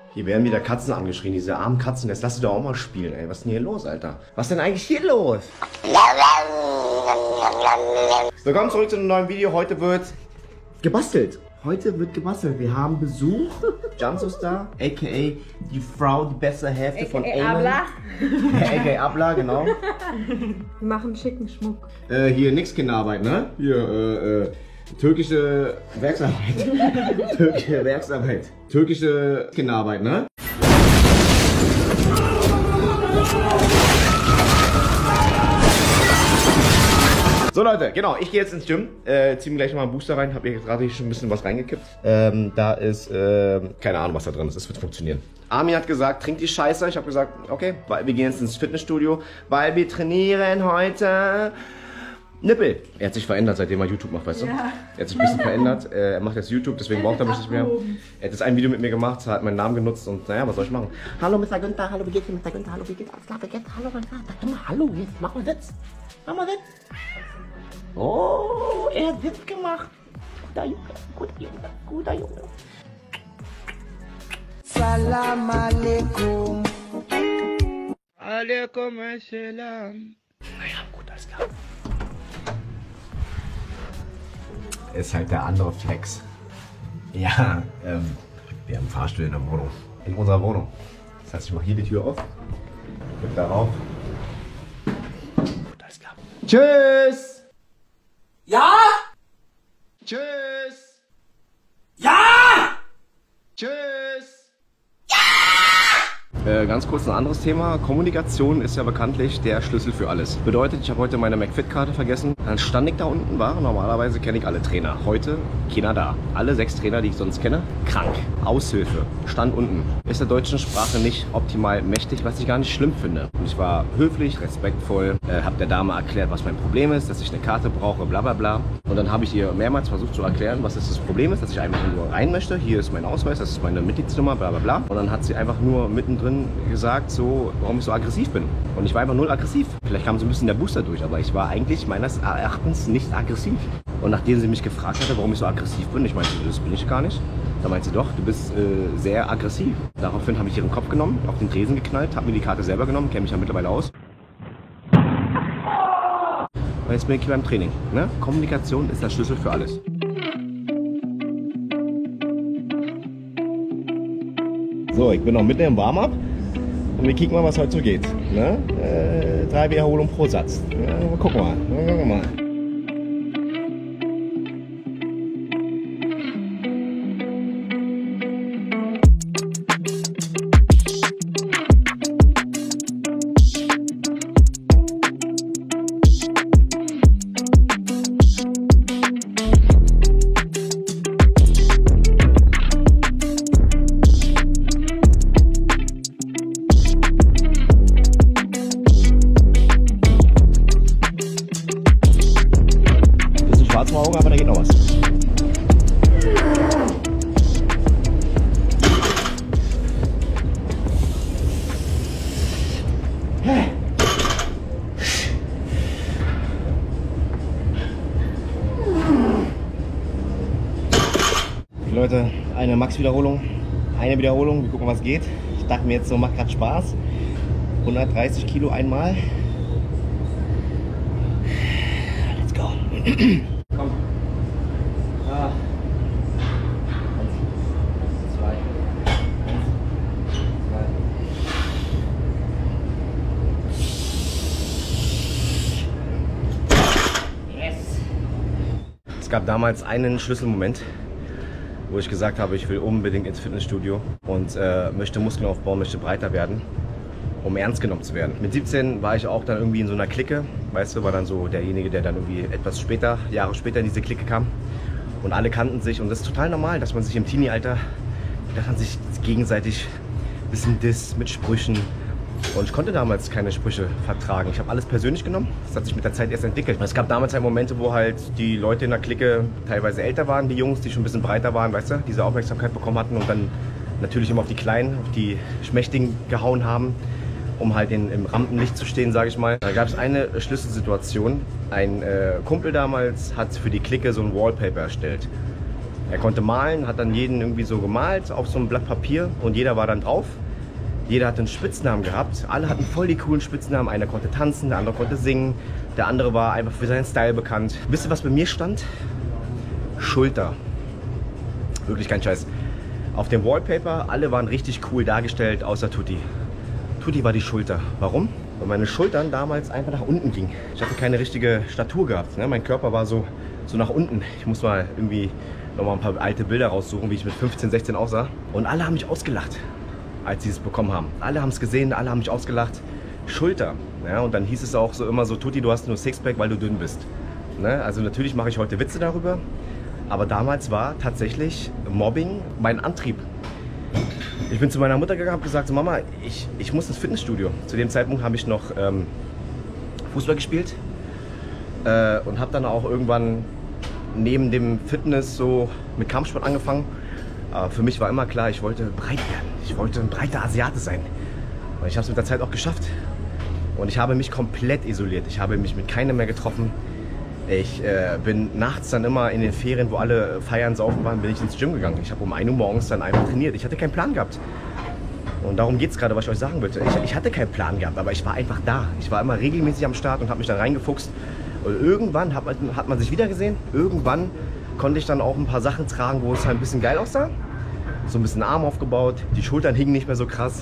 Hier werden wieder Katzen angeschrien, diese armen Katzen. Jetzt lass sie doch auch mal spielen, ey. Was ist denn hier los, Alter? Was ist denn eigentlich hier los? Willkommen zurück zu einem neuen Video. Heute wird gebastelt. Wir haben Besuch. Janso ist da, a.k.a. die Frau, die bessere Hälfte von Ayman. A.k.a. Abla, genau. Wir machen schicken Schmuck. Hier nix Kinderarbeit, ne? Hier, türkische Werksarbeit. Türkische Kinderarbeit, ne? So Leute, genau, ich gehe jetzt ins Gym, zieh mir gleich nochmal einen Booster rein, habe hier gerade schon ein bisschen was reingekippt. Da ist, keine Ahnung was da drin ist, es wird funktionieren. Armin hat gesagt, trink die Scheiße, ich habe gesagt, okay, weil wir gehen jetzt ins Fitnessstudio, weil wir trainieren heute Nippel. Er hat sich verändert, seitdem er YouTube macht, weißt du? Ja. Er hat sich ein bisschen verändert, er macht jetzt YouTube, deswegen braucht er mich nicht mehr. Er hat jetzt ein Video mit mir gemacht, hat meinen Namen genutzt und naja, was soll ich machen? Hallo Mr. Günther, hallo, wie geht's Mr. Günther, hallo, wie geht's? Alles klar, wie geht's? Hallo, mein Vater, hallo, jetzt mach mal Witz. Mach mal Witz. Oh, er hat Witz gemacht. Guter Junge, guter Junge, guter Junge. Salam alaikum. Alaikum assalam. Naja, gut, alles klar. Ist halt der andere Flex. Ja, wir haben einen Fahrstuhl in der Wohnung. In unserer Wohnung. Das heißt, ich mache hier die Tür auf. Drück darauf. Gut, alles klar. Tschüss! Ja? Tschüss! Ja! Tschüss! Ganz kurz ein anderes Thema. Kommunikation ist ja bekanntlich der Schlüssel für alles. Bedeutet, ich habe heute meine McFit-Karte vergessen. Dann stand ich da unten, war. Normalerweise kenne ich alle Trainer. Heute keiner da. Alle 6 Trainer, die ich sonst kenne, krank. Aushilfe. Stand unten. Ist der deutschen Sprache nicht optimal mächtig, was ich gar nicht schlimm finde. Und ich war höflich, respektvoll, habe der Dame erklärt, was mein Problem ist, dass ich eine Karte brauche, bla bla bla. Und dann habe ich ihr mehrmals versucht zu erklären, was das Problem ist, dass ich einfach nur rein möchte. Hier ist mein Ausweis, das ist meine Mitgliedsnummer, bla bla bla. Und dann hat sie einfach nur mittendrin gesagt, so, warum ich so aggressiv bin. Und ich war einfach null aggressiv. Vielleicht kam so ein bisschen der Booster durch, aber ich war eigentlich meines Erachtens nicht aggressiv. Und nachdem sie mich gefragt hatte, warum ich so aggressiv bin, ich meinte, das bin ich gar nicht. Da meinte sie, doch, du bist sehr aggressiv. Daraufhin habe ich ihren Kopf genommen, auf den Tresen geknallt, habe mir die Karte selber genommen, kenne mich ja mittlerweile aus. Und jetzt bin ich hier beim Training. Ne? Kommunikation ist der Schlüssel für alles. So, ich bin noch mitten im Warm-up und wir kicken mal, was heute so geht. Ne? 3 Wiederholungen pro Satz. Ja, gucken wir mal. Aber da geht noch was. Leute, eine Max-Wiederholung, wir gucken, was geht. Ich dachte mir jetzt so, macht gerade Spaß. 130 Kilo einmal. Let's go. Komm. 1, 2, 1, 2. Yes! Es gab damals einen Schlüsselmoment, wo ich gesagt habe, ich will unbedingt ins Fitnessstudio und möchte Muskeln aufbauen, möchte breiter werden, um ernst genommen zu werden. Mit 17 war ich auch dann irgendwie in so einer Clique, weißt du, war dann so derjenige, der dann irgendwie etwas später, Jahre später in diese Clique kam. Und alle kannten sich und das ist total normal, dass man sich im Teenie-Alter, dass man sich gegenseitig ein bisschen disst mit Sprüchen. Und ich konnte damals keine Sprüche vertragen. Ich habe alles persönlich genommen. Das hat sich mit der Zeit erst entwickelt. Und es gab damals halt Momente, wo halt die Leute in der Clique teilweise älter waren, die Jungs, die schon ein bisschen breiter waren, weißt du, diese Aufmerksamkeit bekommen hatten und dann natürlich immer auf die Kleinen, auf die Schmächtigen gehauen haben, um halt im Rampenlicht zu stehen, sage ich mal. Da gab es eine Schlüsselsituation. Ein Kumpel damals hat für die Clique so ein Wallpaper erstellt. Er konnte malen, hat dann jeden irgendwie so gemalt auf so einem Blatt Papier und jeder war dann drauf. Jeder hat einen Spitznamen gehabt. Alle hatten voll die coolen Spitznamen. Einer konnte tanzen, der andere konnte singen, der andere war einfach für seinen Style bekannt. Wisst ihr, was bei mir stand? Schulter. Wirklich kein Scheiß. Auf dem Wallpaper, alle waren richtig cool dargestellt, außer Tutti. Tutti war die Schulter. Warum? Weil meine Schultern damals einfach nach unten gingen. Ich hatte keine richtige Statur gehabt. Ne? Mein Körper war so nach unten. Ich muss mal irgendwie nochmal ein paar alte Bilder raussuchen, wie ich mit 15, 16 aussah. Und alle haben mich ausgelacht, als sie es bekommen haben. Alle haben es gesehen, alle haben mich ausgelacht. Schulter. Ja, und dann hieß es auch so immer so, Tutti, du hast nur Sixpack, weil du dünn bist. Ne? Also natürlich mache ich heute Witze darüber. Aber damals war tatsächlich Mobbing mein Antrieb. Ich bin zu meiner Mutter gegangen und habe gesagt, so, Mama, ich muss ins Fitnessstudio. Zu dem Zeitpunkt habe ich noch Fußball gespielt und habe dann auch irgendwann neben dem Fitness so mit Kampfsport angefangen. Für mich war immer klar, ich wollte breit werden. Ich wollte ein breiter Asiate sein. Und ich habe es mit der Zeit auch geschafft. Und ich habe mich komplett isoliert. Ich habe mich mit keinem mehr getroffen. Ich bin nachts dann immer in den Ferien, wo alle feiern, saufen waren, bin ich ins Gym gegangen. Ich habe um 1 Uhr morgens dann einfach trainiert. Ich hatte keinen Plan gehabt. Und darum geht es gerade, was ich euch sagen wollte. Ich hatte keinen Plan gehabt, aber ich war einfach da. Ich war immer regelmäßig am Start und habe mich dann reingefuchst. Und irgendwann hat man sich wieder gesehen. Irgendwann konnte ich dann auch ein paar Sachen tragen, wo es halt ein bisschen geil aussah. So ein bisschen Arm aufgebaut, die Schultern hingen nicht mehr so krass.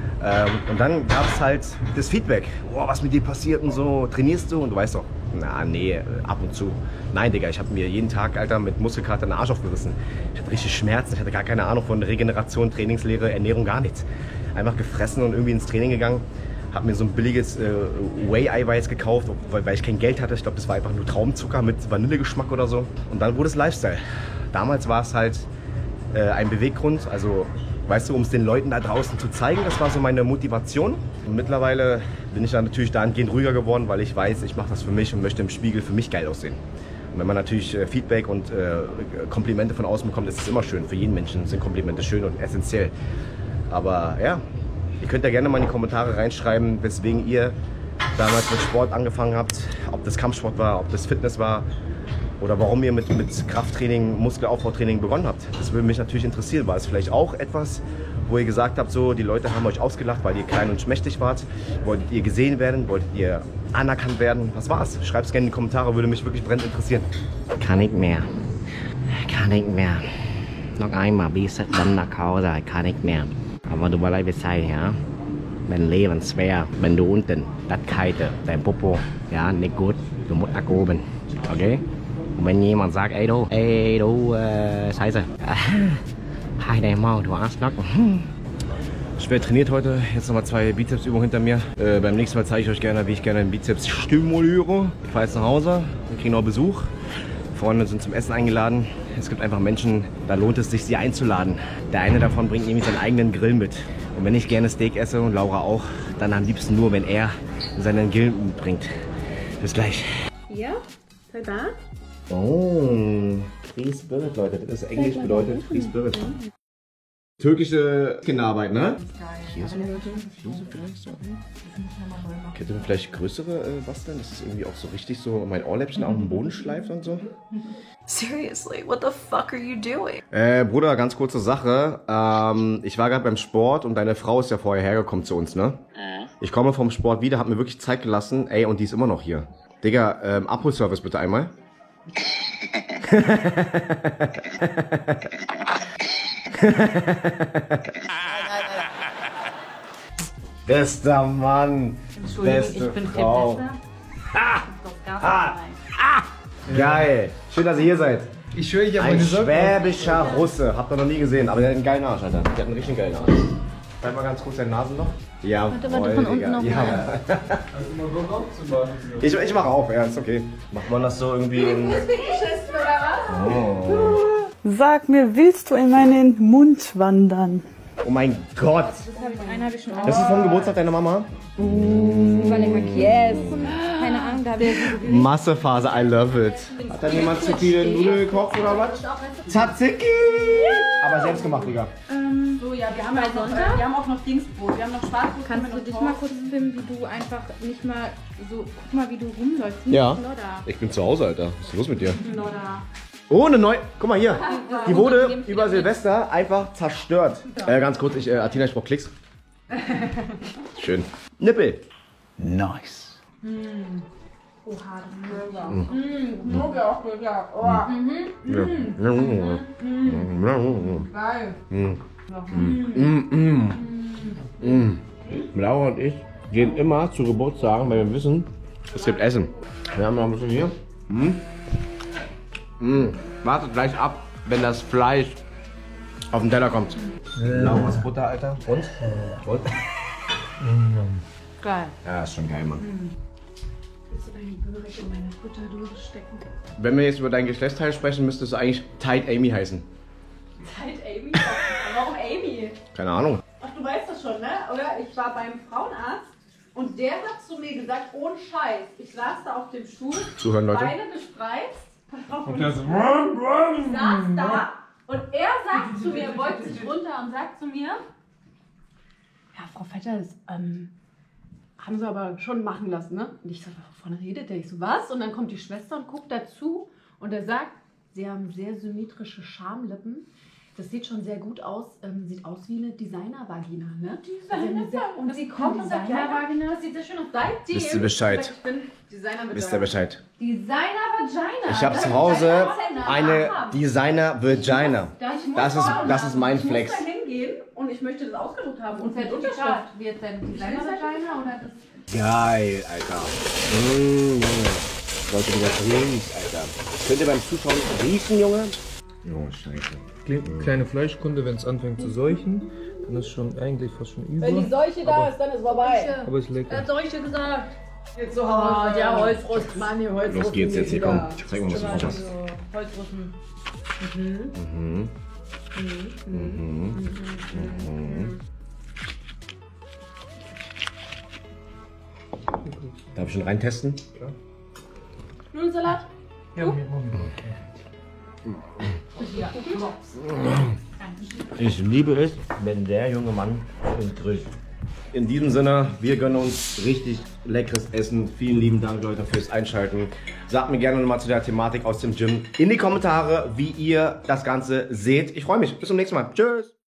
Und dann gab es halt das Feedback. Oh, was mit dir passiert und so, trainierst du? Und du weißt doch, na nee, ab und zu. Nein, Digga, ich habe mir jeden Tag, Alter, mit Muskelkater den Arsch aufgerissen. Ich hatte richtig Schmerzen, ich hatte gar keine Ahnung von Regeneration, Trainingslehre, Ernährung, gar nichts. Einfach gefressen und irgendwie ins Training gegangen. Habe mir so ein billiges Whey-Eiweiß gekauft, weil ich kein Geld hatte. Ich glaube, das war einfach nur Traumzucker mit Vanillegeschmack oder so. Und dann wurde es Lifestyle. Damals war es halt ein Beweggrund, also weißt du, um es den Leuten da draußen zu zeigen, das war so meine Motivation. Und mittlerweile bin ich dann natürlich dahingehend ruhiger geworden, weil ich weiß, ich mache das für mich und möchte im Spiegel für mich geil aussehen. Und wenn man natürlich Feedback und Komplimente von außen bekommt, ist es immer schön. Für jeden Menschen sind Komplimente schön und essentiell. Aber ja, ihr könnt ja gerne mal in die Kommentare reinschreiben, weswegen ihr damals mit Sport angefangen habt. Ob das Kampfsport war, ob das Fitness war. Oder warum ihr mit Krafttraining, Muskelaufbautraining begonnen habt. Das würde mich natürlich interessieren. War es vielleicht auch etwas, wo ihr gesagt habt, so, die Leute haben euch ausgelacht, weil ihr klein und schmächtig wart? Wolltet ihr gesehen werden? Wolltet ihr anerkannt werden? Was war's? Schreibt es gerne in die Kommentare, würde mich wirklich brennend interessieren. Kann nicht mehr. Kann nicht mehr. Noch einmal, wie es dann nach Hause, kann nicht mehr. Aber du weißt, was ich sage, ja? Wenn Leben schwer, wenn du unten, das kalte, dein Popo, ja, nicht gut, du musst nach oben, okay? Und wenn jemand sagt, ey du, Scheiße, halt dein Maul, du Arschloch. Schwer trainiert heute, jetzt nochmal 2 Bizepsübungen hinter mir. Beim nächsten Mal zeige ich euch gerne, wie ich gerne den Bizeps stimuliere. Ich fahre jetzt nach Hause, wir kriegen noch Besuch. Freunde sind zum Essen eingeladen. Es gibt einfach Menschen, da lohnt es sich, sie einzuladen. Der eine davon bringt nämlich seinen eigenen Grill mit. Und wenn ich gerne Steak esse und Laura auch, dann am liebsten nur, wenn er seinen Grill mitbringt. Bis gleich. Ja, seid da? Oh, Free Spirit, Leute. Das ist Englisch bedeutet Free Spirit. Türkische Kinderarbeit, ne? Hier so vielleicht so. Könnt ihr vielleicht größere basteln? Das ist irgendwie auch so richtig so mein Ohrläppchen auf dem Boden schleift und so. Seriously, what the fuck are you doing? Bruder, ganz kurze Sache. Ich war gerade beim Sport und deine Frau ist ja vorher hergekommen zu uns, ne? Ich komme vom Sport wieder, hab mir wirklich Zeit gelassen. Ey, und die ist immer noch hier. Digga, Abholservice bitte einmal. Bester Mann, beste ich bin Frau. viel Geil, schön, dass ihr hier seid. Ich schwöre, ich habe Ein meine Socken. schwäbischer Russe, habt ihr noch nie gesehen, aber der hat einen geilen Arsch, Alter. Der hat einen richtig geilen Arsch. Zeig mal ganz kurz dein Nasenloch. Ja, warte, von unten noch ja. Ich mach auf, ja, ist okay. Macht man das so irgendwie in... Oh. Sag mir, willst du in meinen Mund wandern? Oh mein Gott. Einen habe ich schon Das ist vom Geburtstag deiner Mama? Yes. Keine Ahnung, da habe ich Massephase, I love it. Hat dann jemand zu viele Nudeln gekocht oder was? Tzatziki! Aber selbst gemacht, Digga. So, ja, wir haben auch noch Dingsbrot. Wir haben noch Schwarzbrot. Kannst du dich mal kurz filmen, wie du einfach nicht mal so, guck mal, wie du rumläufst. Ja. Lodder. Ich bin zu Hause, Alter. Was ist los mit dir? Lodder. Ohne neu. Guck mal hier. Die wurde über Silvester einfach zerstört. Ganz kurz, Athena, ich brauch Klicks. Schön. Nippel. Nice. Laura und ich gehen immer zu Geburtstagen, weil wir wissen, es gibt Essen. Wir haben noch ein bisschen hier. Wartet gleich ab, wenn das Fleisch auf den Teller kommt. Lauras Butter, Alter. Und? Geil. Ja, ist schon geil, Mann. Willst du deine Börek in meine Butter durchstecken? Wenn wir jetzt über dein Geschlechtsteil sprechen, müsstest du eigentlich Tight Amy heißen. Tight Amy? Warum Amy? Keine Ahnung. Ach, du weißt das schon, ne? Oder? Ich war beim Frauenarzt und der hat zu mir gesagt, ohne Scheiß, ich saß da auf dem Stuhl, Zuhören, Leute. Beine gespreizt, und ich saß da und er sagt zu mir, beugt sich runter und sagt zu mir, ja, Frau Vetter, das haben sie aber schon machen lassen, ne? Und ich so, wovon redet der? Ich so, was? Und dann kommt die Schwester und guckt dazu und er sagt, sie haben sehr symmetrische Schamlippen. Das sieht schon sehr gut aus, sieht aus wie eine Designer-Vagina, ne? Und sie kommt und sagt, Designer-Vagina, das sieht sehr schön aus. Seitdem, Wisst ihr Bescheid? ich bin Designer-Vagina. Wisst ihr Bescheid? Designer-Vagina. Ich habe zu Hause eine Designer-Vagina. Das ist mein Flex. Ich muss da hingehen und ich möchte das ausgedruckt haben. Und mit Unterschrift. Wird denn Designer-Vagina oder das? Geil, Alter. Junge. Leute, das riecht, Alter. Könnt ihr beim Zuschauen riechen, Junge? Oh, scheiße. Kleine Fleischkunde, wenn es anfängt zu seuchen, dann ist schon eigentlich fast schon über. Wenn die Seuche da ist, dann ist vorbei. Aber ist lecker. Er hat Seuche gesagt. Jetzt so, der Holzrost, Mann, die Holzrost. Los geht's jetzt hier, komm. Zeig mal, was du Genau, hast. so Holzrosten. Darf ich schon reintesten? Nudelsalat? Ja, Moment. Ich liebe es, wenn der junge Mann uns grillt. In diesem Sinne, wir gönnen uns richtig leckeres Essen. Vielen lieben Dank, Leute, fürs Einschalten. Sagt mir gerne nochmal zu der Thematik aus dem Gym in die Kommentare, wie ihr das Ganze seht. Ich freue mich. Bis zum nächsten Mal. Tschüss.